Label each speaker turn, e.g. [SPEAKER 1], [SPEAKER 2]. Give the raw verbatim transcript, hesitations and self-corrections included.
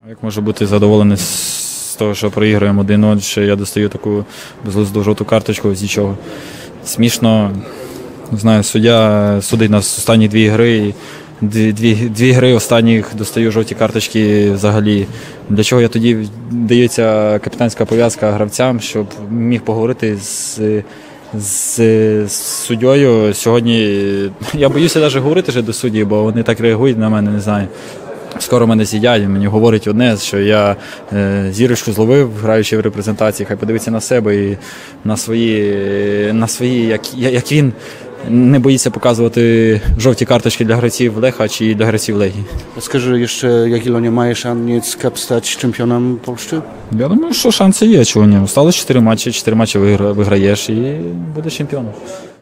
[SPEAKER 1] Як можу бути задоволений з того, що проіграємо один нуль, що я достаю таку безглузду жовту карточку, з нічого. Смішно, не знаю, суддя судить нас останні дві гри, дві, дві, дві гри останніх достаю жовті карточки взагалі. Для чого я тоді дається капітанська пов'язка гравцям, щоб міг поговорити з, з, з суддєю. Сьогодні я боюся навіть говорити вже до судді, бо вони так реагують на мене, не знаю. Скоро мене з'їдять, мені говорить одне, що я е, зірочку зловив, граючи в репрезентації, хай подивиться на себе і на свої, на свої як, як він не боїться показувати жовті карточки для гравців Lecha czy dla гравців Легії.
[SPEAKER 2] Скажи, jeszcze Jagiellonia ma szans Cup stać czempionem Polski?
[SPEAKER 1] Я думаю, що шанси є, чого ні. Осталось чотири матчі, чотири матчі виграєш і будеш чемпіоном.